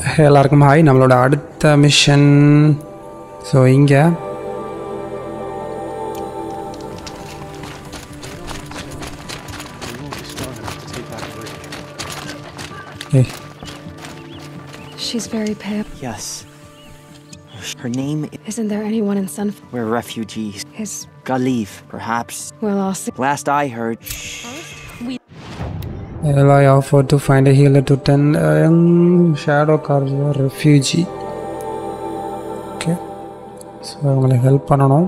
எல்லாருக்கும் ஹாய். நம்மளோட அடுத்த மிஷன் ஸோ இங்கே She's very pale. Yes. Her name Isn't there anyone in Sun? We're refugees. His. Galeef, perhaps. Well, I'll see. Last I heard. Aloy offered to find a healer to tend a young shadow carrier refugee. Okay. So அவங்களை help பண்ணணும்.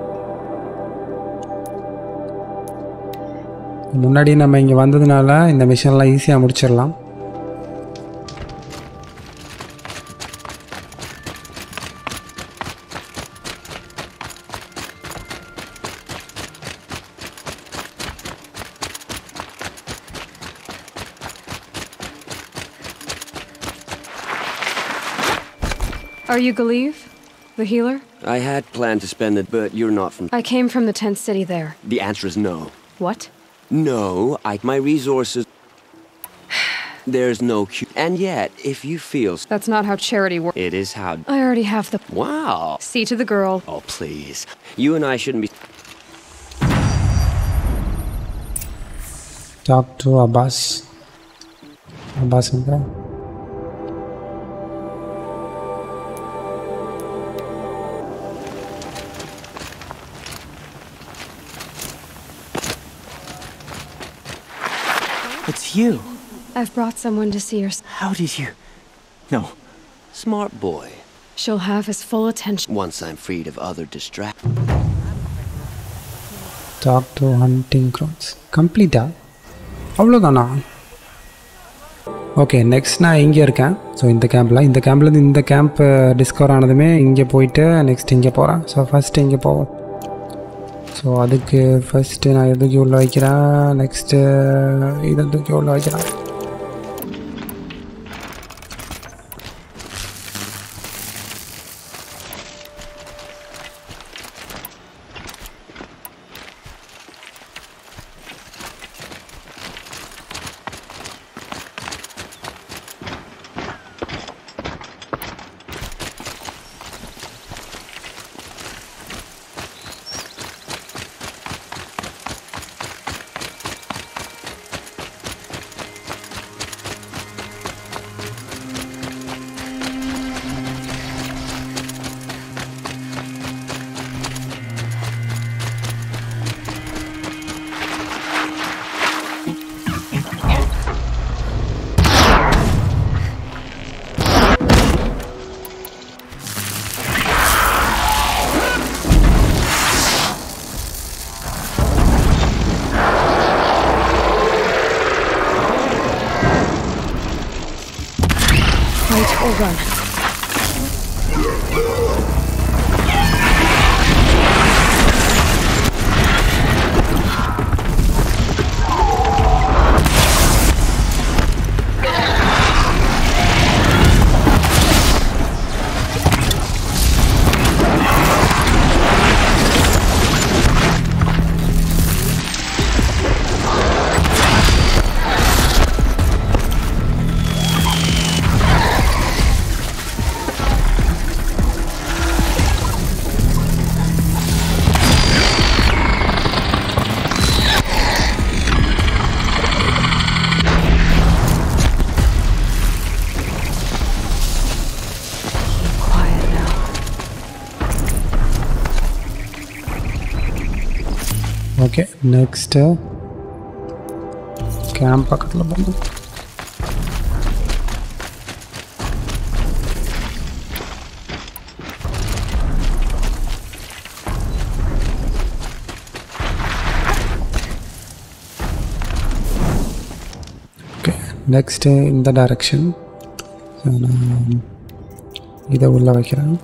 முன்னாடி நம்ம இங்கே வந்ததுனால இந்த மிஷன்லாம் ஈஸியாக முடிச்சிடலாம். Are you Galeef, the healer? I had planned to spend it, but you're not from... I came from the tent city there. The answer is no. What? No, my resources... There's no and yet, if you feel... That's not how charity works. It is how... I already have the... Wow! See to the girl. Oh, please. You and I shouldn't be... Talk to Abbas. Abbas okay? It's you. I've brought someone to see her. How did you? No. Smart boy. She'll have his full attention. Once I'm freed of other distractions. Talk to hunting grounds. Complete அவ்வளோதானா? Okay, next நான் இங்கே இருக்கேன். So இந்த கேம்ப்லேருந்து இந்த camp discover ஆனதுமே இங்கே போயிட்டு next இங்கே போகிறேன். ஸோ ஃபஸ்ட்டு இங்கே போவோம். ஸோ அதுக்கு ஃபஸ்ட்டு நான் எதுக்கு உள்ள வைக்கிறேன், நெக்ஸ்ட்டு இதை தூக்கி உள்ள வைக்கிறேன். Fight or run. Okay, next camp பக்கத்தில் போகணும். ஓகே, நெக்ஸ்ட்டு இந்த டைரக்ஷன். நான் இதை உள்ளே வைக்கிறேன்.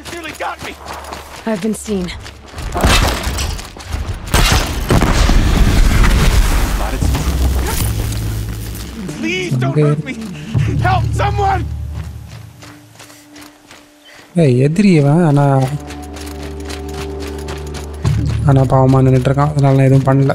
I've been seen. don't hurt me! Help someone! ஏய் எதிரியவன் ஆனால் பாவமாக நின்றுட்டுருக்கான், அதனால நான் எதுவும் பண்ணல.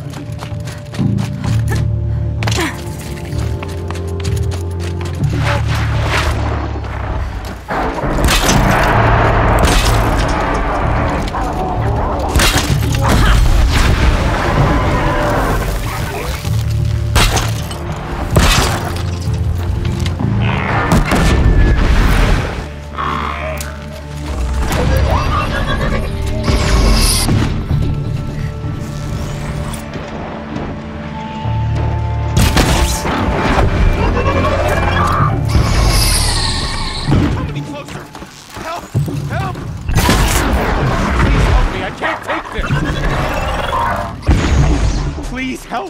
Please help!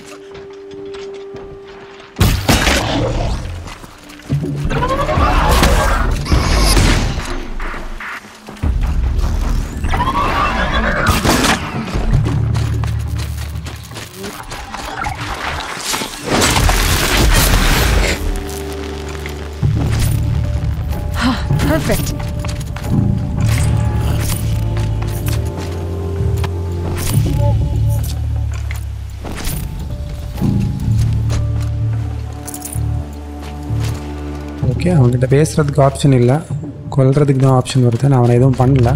Perfect. ஓகே, அவங்ககிட்ட பேசுகிறதுக்கு ஆப்ஷன் இல்லை, கொல்றதுக்கு தான் ஆப்ஷன் வருது. நான் அவனை எதுவும் பண்ணல.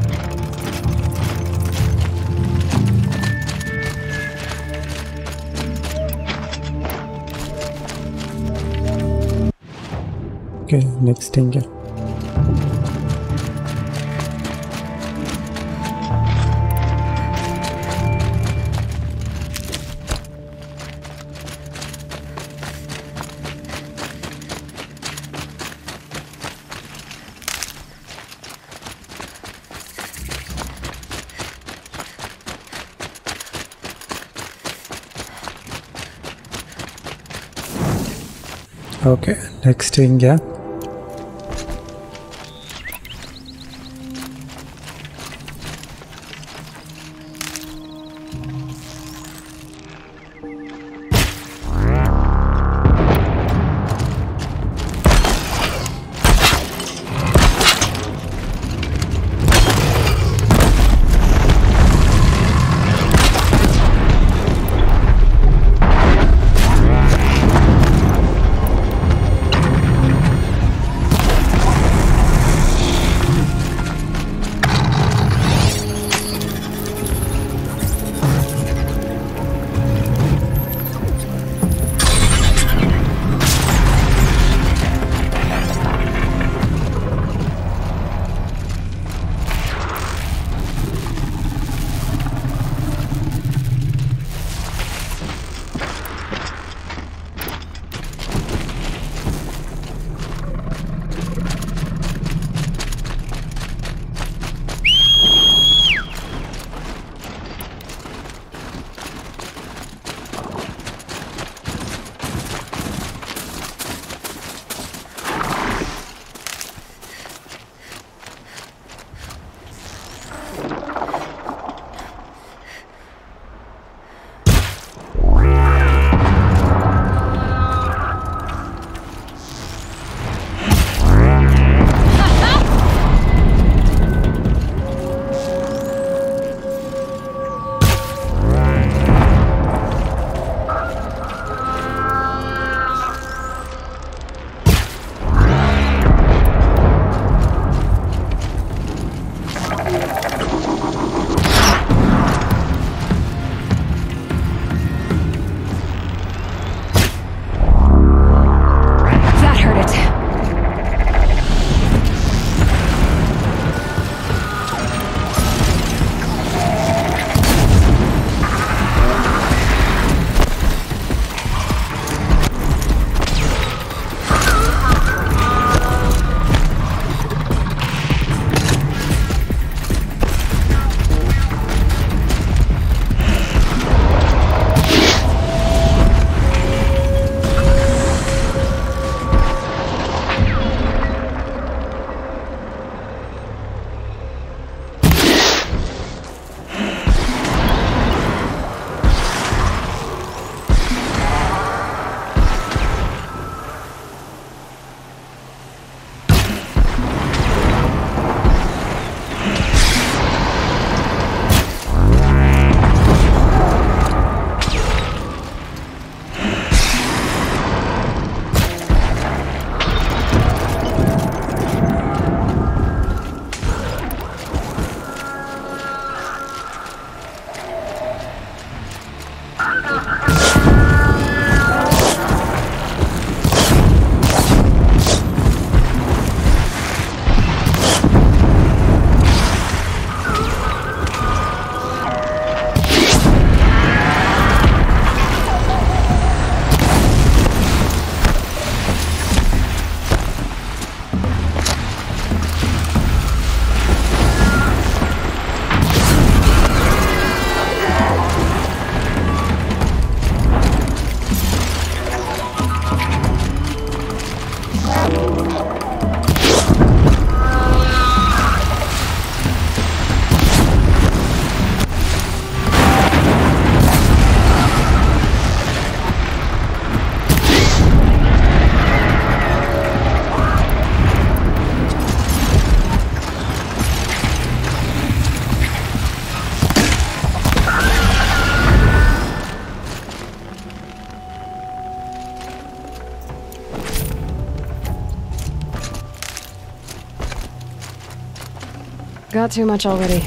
ஓகே, நெக்ஸ்ட் இங்கே ஓகே, நெக்ஸ்ட் இங்கே got too much already.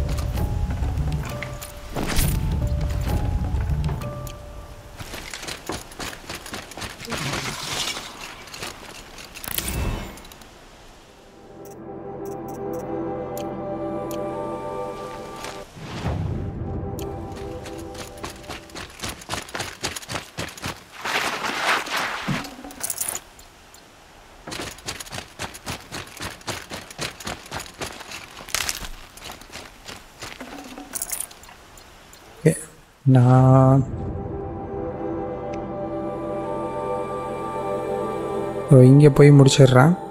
நான் இங்கே போய் முடிச்சிடுறேன்.